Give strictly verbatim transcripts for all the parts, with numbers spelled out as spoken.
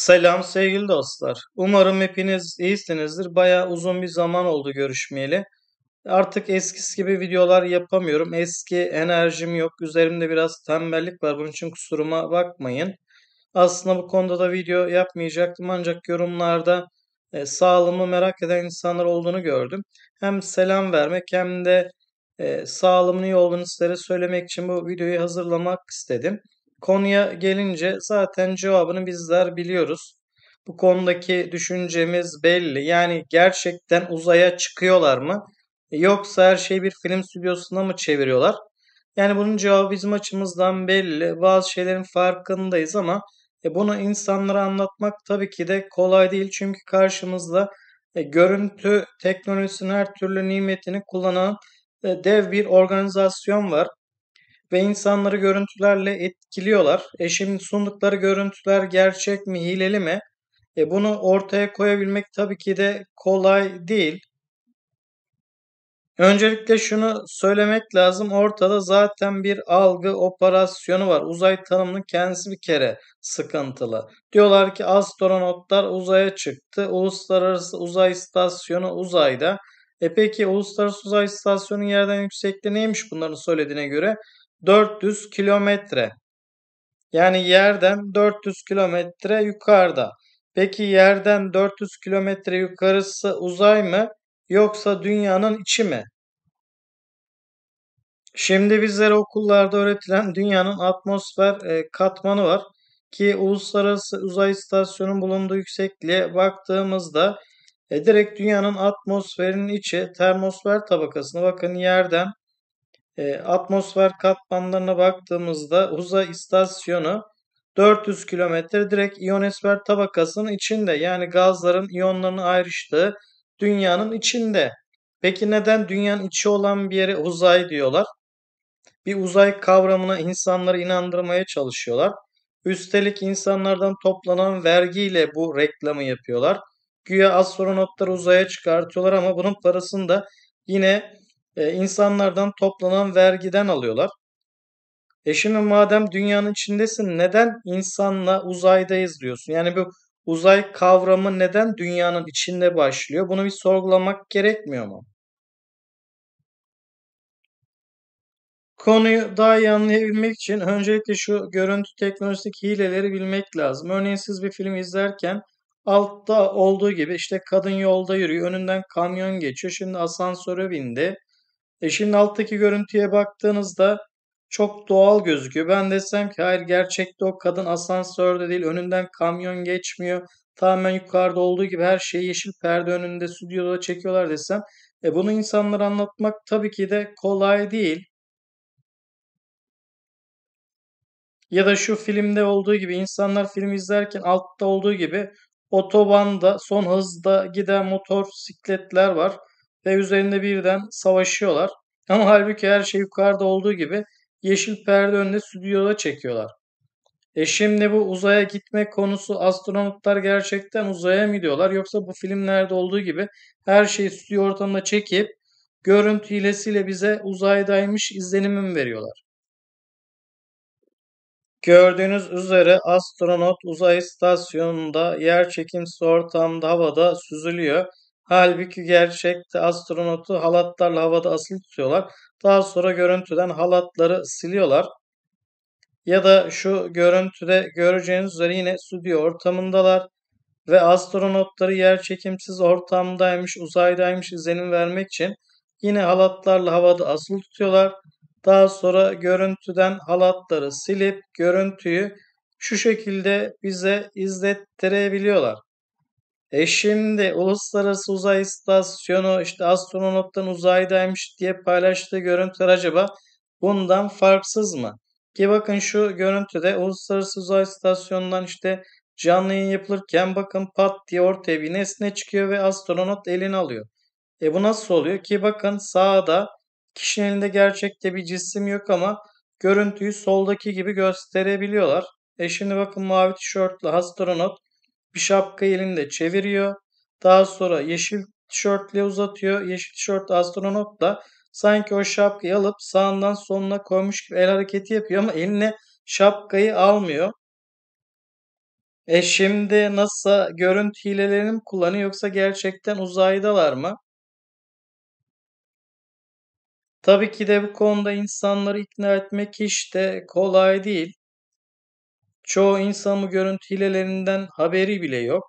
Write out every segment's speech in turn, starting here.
Selam sevgili dostlar. Umarım hepiniz iyisinizdir. Bayağı uzun bir zaman oldu görüşmeyeli. Artık eskisi gibi videolar yapamıyorum. Eski enerjim yok. Üzerimde biraz tembellik var. Bunun için kusuruma bakmayın. Aslında bu konuda da video yapmayacaktım ancak yorumlarda e, sağlığımı merak eden insanlar olduğunu gördüm. Hem selam vermek hem de e, sağlığımın iyi olduğunu sizlere söylemek için bu videoyu hazırlamak istedim. Konuya gelince zaten cevabını bizler biliyoruz. Bu konudaki düşüncemiz belli. Yani gerçekten uzaya çıkıyorlar mı? Yoksa her şeyi bir film stüdyosuna mı çeviriyorlar? Yani bunun cevabı bizim açımızdan belli. Bazı şeylerin farkındayız ama e, bunu insanlara anlatmak tabii ki de kolay değil. Çünkü karşımızda e, görüntü teknolojisinin her türlü nimetini kullanan e, dev bir organizasyon var. Ve insanları görüntülerle etkiliyorlar. E şimdi sundukları görüntüler gerçek mi, hileli mi? E bunu ortaya koyabilmek tabii ki de kolay değil. Öncelikle şunu söylemek lazım. Ortada zaten bir algı operasyonu var. Uzay tanımının kendisi bir kere sıkıntılı. Diyorlar ki astronotlar uzaya çıktı. Uluslararası Uzay İstasyonu uzayda. E peki Uluslararası Uzay İstasyonu yerden yüksekliği neymiş bunların söylediğine göre? dört yüz kilometre. Yani yerden dört yüz kilometre yukarıda. Peki yerden dört yüz kilometre yukarısı uzay mı yoksa dünyanın içi mi? Şimdi bizlere okullarda öğretilen dünyanın atmosfer e, katmanı var ki Uluslararası Uzay İstasyonu'nun bulunduğu yüksekliğe baktığımızda e, direkt dünyanın atmosferinin içi termosfer tabakasına bakın yerden e, atmosfer katmanlarına baktığımızda uzay istasyonu dört yüz kilometre direkt ionosfer tabakasının içinde yani gazların iyonlarının ayrıştığı dünyanın içinde. Peki neden dünyanın içi olan bir yere uzay diyorlar? Bir uzay kavramına insanları inandırmaya çalışıyorlar. Üstelik insanlardan toplanan vergiyle bu reklamı yapıyorlar. Güya astronotları uzaya çıkartıyorlar ama bunun parasını da yine e, insanlardan toplanan vergiden alıyorlar. E şimdi madem dünyanın içindesin neden insanla uzaydayız diyorsun? Yani bu uzay kavramı neden dünyanın içinde başlıyor? Bunu bir sorgulamak gerekmiyor mu? Konuyu daha iyi anlayabilmek için öncelikle şu görüntü teknolojisindeki hileleri bilmek lazım. Örneğin siz bir film izlerken altta olduğu gibi işte kadın yolda yürüyor, önünden kamyon geçiyor, şimdi asansöre bindi. E şimdi alttaki görüntüye baktığınızda çok doğal gözüküyor. Ben desem ki hayır gerçekte o kadın asansörde değil, önünden kamyon geçmiyor. Tamamen yukarıda olduğu gibi her şeyi yeşil perde önünde stüdyoda çekiyorlar desem, e bunu insanlara anlatmak tabii ki de kolay değil. Ya da şu filmde olduğu gibi insanlar film izlerken altta olduğu gibi otobanda son hızda giden motosikletler var ve üzerinde birden savaşıyorlar. Ama halbuki her şey yukarıda olduğu gibi yeşil perde önünde stüdyoda çekiyorlar. E şimdi bu uzaya gitme konusu astronotlar gerçekten uzaya mı gidiyorlar yoksa bu filmlerde olduğu gibi her şeyi stüdyo ortamında çekip görüntü hilesiyle bize uzaydaymış izlenimi mi veriyorlar? Gördüğünüz üzere astronot uzay istasyonunda yerçekimsiz ortamda havada süzülüyor. Halbuki gerçekte astronotu halatlarla havada asılı tutuyorlar. Daha sonra görüntüden halatları siliyorlar. Ya da şu görüntüde göreceğiniz üzere yine stüdyo ortamındalar ve astronotları yerçekimsiz ortamdaymış, uzaydaymış izlenim vermek için yine halatlarla havada asılı tutuyorlar. Daha sonra görüntüden halatları silip görüntüyü şu şekilde bize izlettirebiliyorlar. E şimdi Uluslararası Uzay İstasyonu işte astronottan uzaydaymış diye paylaştığı görüntüler acaba bundan farksız mı? Ki bakın şu görüntüde Uluslararası Uzay İstasyonu'ndan işte canlı yayın yapılırken bakın pat diye ortaya bir nesne çıkıyor ve astronot elini alıyor. E bu nasıl oluyor? Ki bakın sağda kişinin elinde gerçekte bir cisim yok ama görüntüyü soldaki gibi gösterebiliyorlar. E şimdi bakın mavi tişörtlü astronot bir şapkayı elinde çeviriyor. Daha sonra yeşil tişörtle uzatıyor. Yeşil tişörtlü astronot da sanki o şapkayı alıp sağından soluna koymuş gibi el hareketi yapıyor ama eline şapkayı almıyor. E şimdi NASA görüntü hilelerini mi kullanıyor yoksa gerçekten uzaydalar mı? Tabii ki de bu konuda insanları ikna etmek hiç de kolay değil. Çoğu insan bu görüntü hilelerinden haberi bile yok.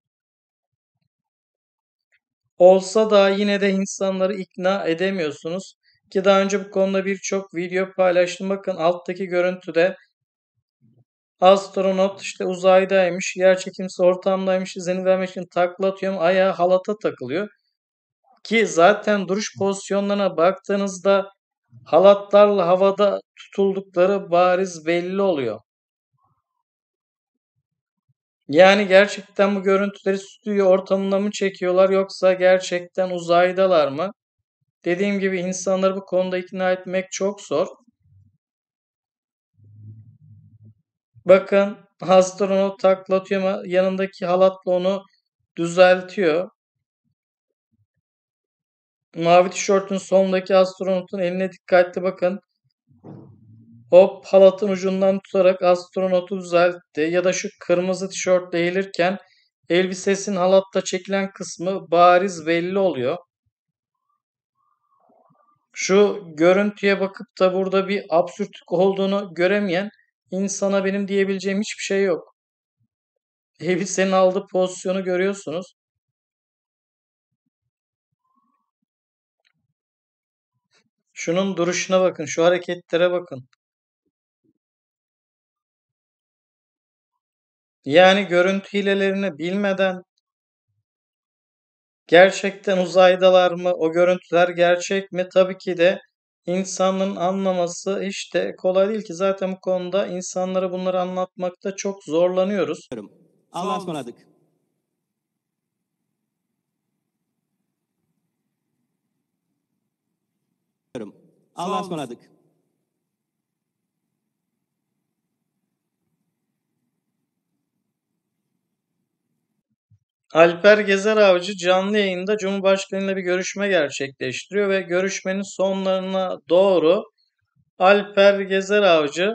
Olsa da yine de insanları ikna edemiyorsunuz. Ki daha önce bu konuda birçok video paylaştım. Bakın alttaki görüntüde astronot işte uzaydaymış, yerçekimsiz ortamdaymış, izini vermek için takla atıyor ama ayağı halata takılıyor. Ki zaten duruş pozisyonlarına baktığınızda halatlarla havada tutuldukları bariz belli oluyor. Yani gerçekten bu görüntüleri stüdyo ortamında mı çekiyorlar yoksa gerçekten uzaydalar mı? Dediğim gibi insanları bu konuda ikna etmek çok zor. Bakın astronot taklatıyor ama yanındaki halatla onu düzeltiyor. Mavi tişörtün solundaki astronotun eline dikkatli bakın. Hop halatın ucundan tutarak astronotu düzeltti. Ya da şu kırmızı tişörtle eğilirken elbisesinin halatta çekilen kısmı bariz belli oluyor. Şu görüntüye bakıp da burada bir absürtlük olduğunu göremeyen insana benim diyebileceğim hiçbir şey yok. Elbisenin aldığı pozisyonu görüyorsunuz. Şunun duruşuna bakın, şu hareketlere bakın. Yani görüntü hilelerini bilmeden gerçekten uzaydalar mı, o görüntüler gerçek mi? Tabii ki de insanın anlaması hiç de kolay değil ki. Zaten bu konuda insanlara bunları anlatmakta çok zorlanıyoruz. Allah'a ısmarladık. Allah'a ısmarladık. Alper Gezer Avcı canlı yayında Cumhurbaşkanıyla bir görüşme gerçekleştiriyor ve görüşmenin sonlarına doğru Alper Gezer Avcı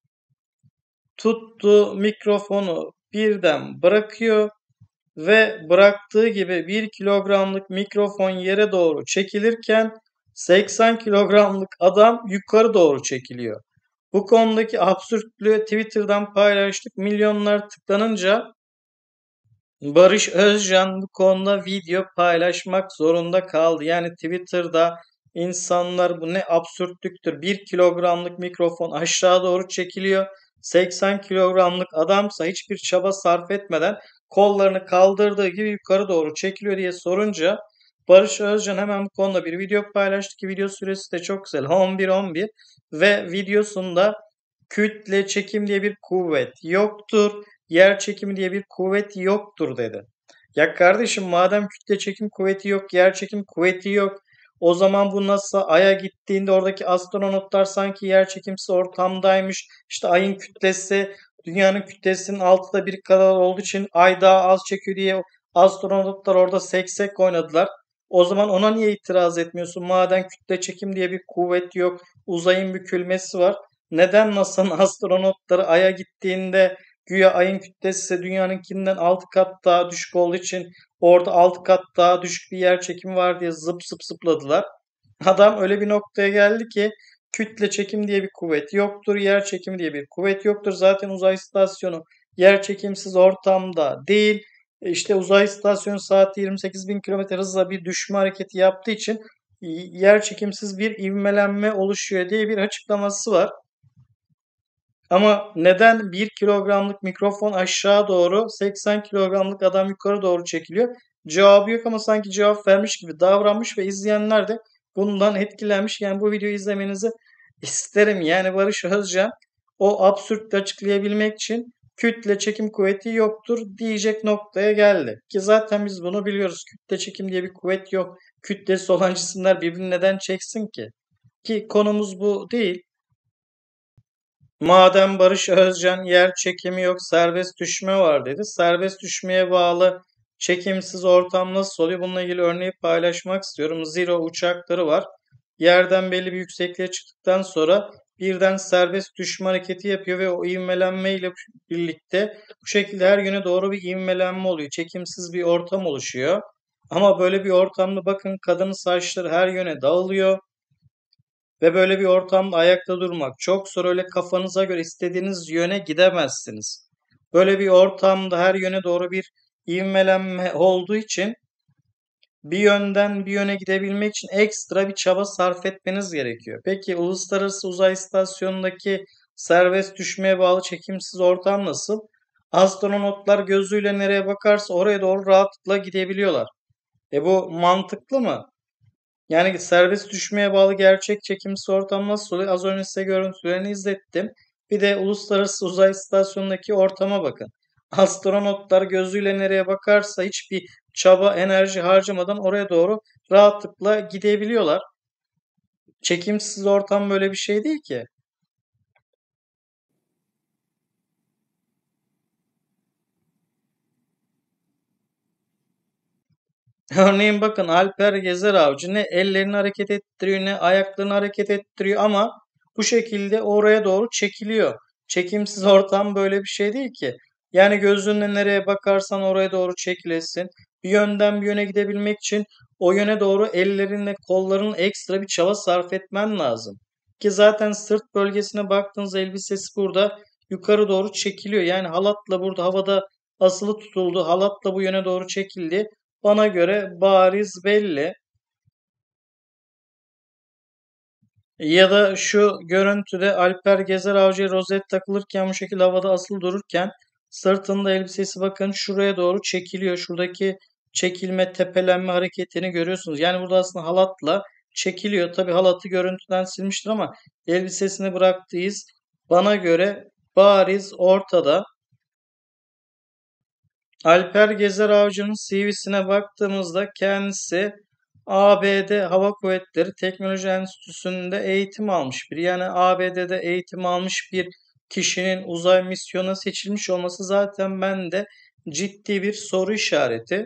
tuttu mikrofonu birden bırakıyor ve bıraktığı gibi bir kilogramlık mikrofon yere doğru çekilirken seksen kilogramlık adam yukarı doğru çekiliyor. Bu konudaki absürtlüğü Twitter'dan paylaştık. Milyonlar tıklanınca Barış Özcan bu konuda video paylaşmak zorunda kaldı. Yani Twitter'da insanlar bu ne absürtlüktür. bir kilogramlık mikrofon aşağı doğru çekiliyor. seksen kilogramlık adamsa hiçbir çaba sarf etmeden kollarını kaldırdığı gibi yukarı doğru çekiliyor diye sorunca Barış Özcan hemen bu konuda bir video paylaştı ki video süresi de çok güzel. on bir on bir ve videosunda kütle çekim diye bir kuvvet yoktur. Yer çekimi diye bir kuvvet yoktur dedi. Ya kardeşim madem kütle çekim kuvveti yok, yer çekim kuvveti yok. O zaman bu NASA Ay'a gittiğinde oradaki astronotlar sanki yer çekimsiz ortamdaymış. İşte Ay'ın kütlesi dünyanın kütlesinin altıda bir kadar olduğu için Ay daha az çekiyor diye astronotlar orada seksek oynadılar. O zaman ona niye itiraz etmiyorsun? Madem kütle çekim diye bir kuvvet yok, uzayın bükülmesi var. Neden NASA'nın astronotları Ay'a gittiğinde güya ayın kütlesi dünyanınkinden altı kat daha düşük olduğu için orada altı kat daha düşük bir yer çekimi var diye zıp zıp zıpladılar. Adam öyle bir noktaya geldi ki kütle çekim diye bir kuvvet yoktur, yer çekimi diye bir kuvvet yoktur. Zaten uzay istasyonu yer çekimsiz ortamda değil. E İşte uzay istasyonu saatte yirmi sekiz bin kilometre hızla bir düşme hareketi yaptığı için yer çekimsiz bir ivmelenme oluşuyor diye bir açıklaması var. Ama neden bir kilogramlık mikrofon aşağı doğru seksen kilogramlık adam yukarı doğru çekiliyor? Cevabı yok ama sanki cevap vermiş gibi davranmış ve izleyenler de bundan etkilenmiş. Yani bu videoyu izlemenizi isterim. Yani Barış Özcan o absürtlü açıklayabilmek için kütle çekim kuvveti yoktur diyecek noktaya geldi. Ki zaten biz bunu biliyoruz. Kütle çekim diye bir kuvvet yok. Kütlesi olan cisimler birbirini neden çeksin ki? Ki konumuz bu değil. Madem Barış Özcan yer çekimi yok serbest düşme var dedi. Serbest düşmeye bağlı çekimsiz ortam nasıl oluyor? Bununla ilgili örneği paylaşmak istiyorum. Zero uçakları var. Yerden belli bir yüksekliğe çıktıktan sonra birden serbest düşme hareketi yapıyor ve o ivmelenme ile birlikte bu şekilde her yöne doğru bir ivmelenme oluyor. Çekimsiz bir ortam oluşuyor. Ama böyle bir ortamda bakın kadının saçları her yöne dağılıyor. Ve böyle bir ortamda ayakta durmak çok zor. Öyle kafanıza göre istediğiniz yöne gidemezsiniz. Böyle bir ortamda her yöne doğru bir ivmelenme olduğu için bir yönden bir yöne gidebilmek için ekstra bir çaba sarf etmeniz gerekiyor. Peki Uluslararası Uzay İstasyonu'ndaki serbest düşmeye bağlı çekimsiz ortam nasıl? Astronotlar gözüyle nereye bakarsa oraya doğru rahatlıkla gidebiliyorlar. E bu mantıklı mı? Yani serbest düşmeye bağlı gerçek çekimsiz ortam nasıl oluyor? Az önce size görüntülerini izlettim. Bir de Uluslararası Uzay İstasyonu'ndaki ortama bakın. Astronotlar gözüyle nereye bakarsa hiçbir çaba, enerji harcamadan oraya doğru rahatlıkla gidebiliyorlar. Çekimsiz ortam böyle bir şey değil ki. Örneğin bakın Alper Gezer Avcı ne ellerini hareket ettiriyor ne ayaklarını hareket ettiriyor ama bu şekilde oraya doğru çekiliyor. Çekimsiz ortam böyle bir şey değil ki. Yani gözünle nereye bakarsan oraya doğru çekilesin. Bir yönden bir yöne gidebilmek için o yöne doğru ellerinle kolların ekstra bir çaba sarf etmen lazım. Ki zaten sırt bölgesine baktığınız elbisesi burada yukarı doğru çekiliyor. Yani halatla burada havada asılı tutuldu. Halatla bu yöne doğru çekildi. Bana göre bariz belli. Ya da şu görüntüde Alper Gezer Avcı'ya rozet takılırken bu şekilde havada asılı dururken sırtında elbisesi bakın şuraya doğru çekiliyor. Şuradaki çekilme, tepelenme hareketini görüyorsunuz. Yani burada aslında halatla çekiliyor. Tabi halatı görüntüden silmiştir ama elbisesini bıraktığı iz bana göre bariz ortada. Alper Gezer Avcı'nın C V'sine baktığımızda kendisi A B D Hava Kuvvetleri Teknoloji Enstitüsü'nde eğitim almış biri. Yani A B D'de eğitim almış bir kişinin uzay misyonuna seçilmiş olması zaten bende ciddi bir soru işareti.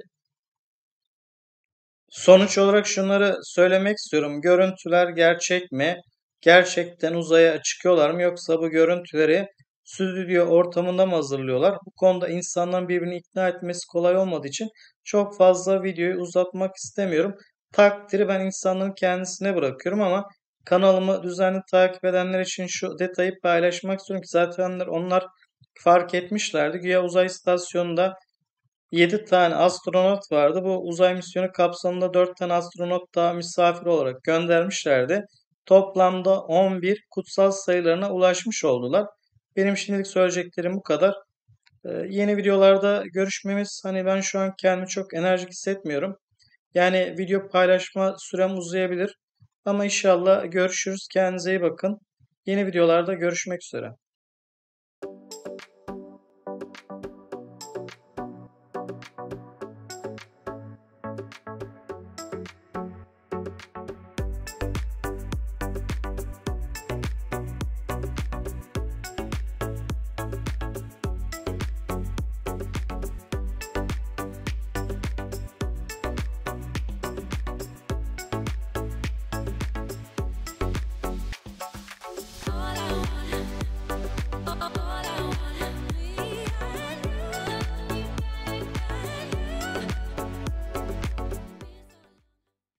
Sonuç olarak şunları söylemek istiyorum. Görüntüler gerçek mi? Gerçekten uzaya çıkıyorlar mı? Yoksa bu görüntüleri stüdyo ortamında mı hazırlıyorlar? Bu konuda insanların birbirini ikna etmesi kolay olmadığı için çok fazla videoyu uzatmak istemiyorum. Takdiri ben insanların kendisine bırakıyorum ama kanalımı düzenli takip edenler için şu detayı paylaşmak istiyorum ki zaten onlar fark etmişlerdi. Güya uzay istasyonunda yedi tane astronot vardı. Bu uzay misyonu kapsamında dört tane astronot daha misafir olarak göndermişlerdi. Toplamda on bir kutsal sayılarına ulaşmış oldular. Benim şimdilik söyleyeceklerim bu kadar. Ee, yeni videolarda görüşmemiz hani ben şu an kendimi çok enerjik hissetmiyorum. Yani video paylaşma sürem uzayabilir. Ama inşallah görüşürüz. Kendinize iyi bakın. Yeni videolarda görüşmek üzere.